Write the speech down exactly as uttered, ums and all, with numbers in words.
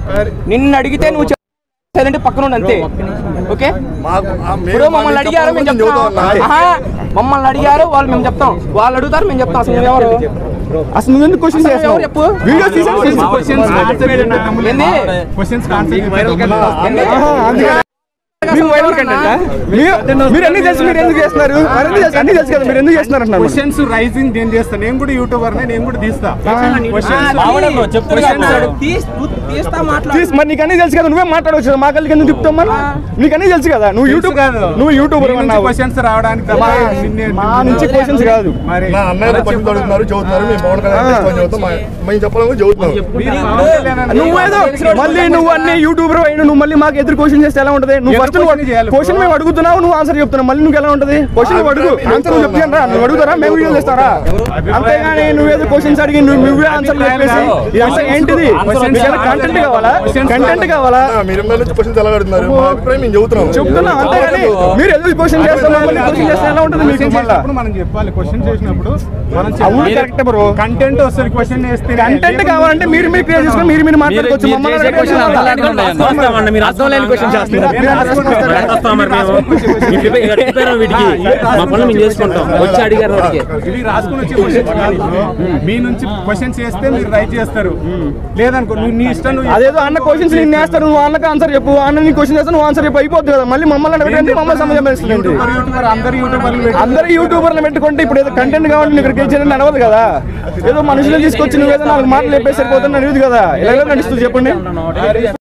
నిన్ను అడిగితే నువ్వు చెప్పాలంటే పక్కన ఉండి అంతే. ఓకే, ఇప్పుడు మమ్మల్ని అడిగారు మేము చెప్తాం, మమ్మల్ని అడిగారు వాళ్ళు మేము చెప్తాం, వాళ్ళు అడుగుతారు మేము చెప్తాం. అసలు నువ్వెవరు? అసలు నువ్వు ఎందుకు క్వశ్చన్ చేస్తావు? చెప్పు. వీడియో తీసి మీరు అన్ని తెలుసు, మీరు ఎందుకు చేస్తున్నారు? అన్ని తెలుసు కదా, మీరు ఎందుకు చేస్తున్నారు అంటున్నారు. క్వశ్చన్స్ రైజింగ్ నేను చేస్తా, నేను కూడా యూట్యూబర్ నేను కూడా తీస్తా. మరి నీకు అన్ని తెలుసు కదా, నువ్వే మాట్లాడవచ్చు. మా కళ్ళకి ఎందుకు చెప్తావు? మరి నీకు అన్ని తెలుసు కదా, నువ్వు యూట్యూబ్ నువ్వు యూట్యూబర్ అన్నావు. క్వశ్చన్స్ రావడానికి మా నుంచి క్వశ్చన్స్ కాదు. నువ్వేదో మళ్ళీ నువ్వు అన్ని యూట్యూబర్ అయినా నువ్వు మళ్ళీ మాకు ఎదురు క్వశ్చన్ చేస్తే ఎలా ఉంటది? నువ్వు ఫస్ట్ క్వశ్చన్ మేము అడుగుతున్నావు, నువ్వు ఆన్సర్ చెప్తున్నావు, మళ్ళీ నువ్వు ఎలా ఉంటది? క్వశ్చన్ అడుగు, ఆన్సర్ నువ్వు చెప్తాను రా. నువ్వు అడుగుతారా, మేము వీడియో చేస్తారా? అంతేగాని నువ్వేదో క్వశ్చన్స్ అడిగి నువ్వే ఆన్సర్ చెప్పేసి ఇదంతా ఏంటిది? కంటెంట్ కావాలా? కంటెంట్ కావాలా? చెప్తున్నా. అంతేగాని మీరు ఎందుకు క్వశ్చన్ చేస్తాం, క్వశ్చన్ చేస్తే ఎలా ఉంటుంది మీకు? మనం చెప్పాలి క్వశ్చన్ చేసినప్పుడు అవును కరెక్ట్ బ్రో. కంటెంట్ వస్తుంది, క్వశ్చన్ చేస్తే కంటెంట్ కావాలంటే మీరు మీరు క్రియేట్ చేసుకొని మీరు మీరు మాట్లాడుకోవచ్చు. మీ నుంచి క్వశ్చన్స్ చేస్తే మీరు రైట్ చేస్తారు, లేదనుకో నువ్వు నీ ఇష్టం. అదేదో అన్న క్వశ్చన్స్ నేను వేస్తాను, నువ్వు అన్నకు ఆన్సర్ చెప్పు, అన్న నీ క్వశ్చన్ చేస్తాను, నువ్వు ఆన్సర్ చెప్పు, అయిపోద్ది కదా. మళ్ళీ మమ్మల్ని అడగండి, మమ్మల్ని సమయం వేస్తుంది. అందరు యూట్యూబర్లు అందరు యూట్యూబర్లు పెట్టుకుంటే ఇప్పుడు ఏదో కంటెంట్ కావాలి ఇక్కడ చేయాలని అనవదు కదా. ఏదో మనుషులు తీసుకొచ్చి నువ్వు ఏదో నాలుగు మాటలు చెప్పేసి సరిపోతుంది అనేది కదా. ఎలా నడుస్తుంది చెప్పండి.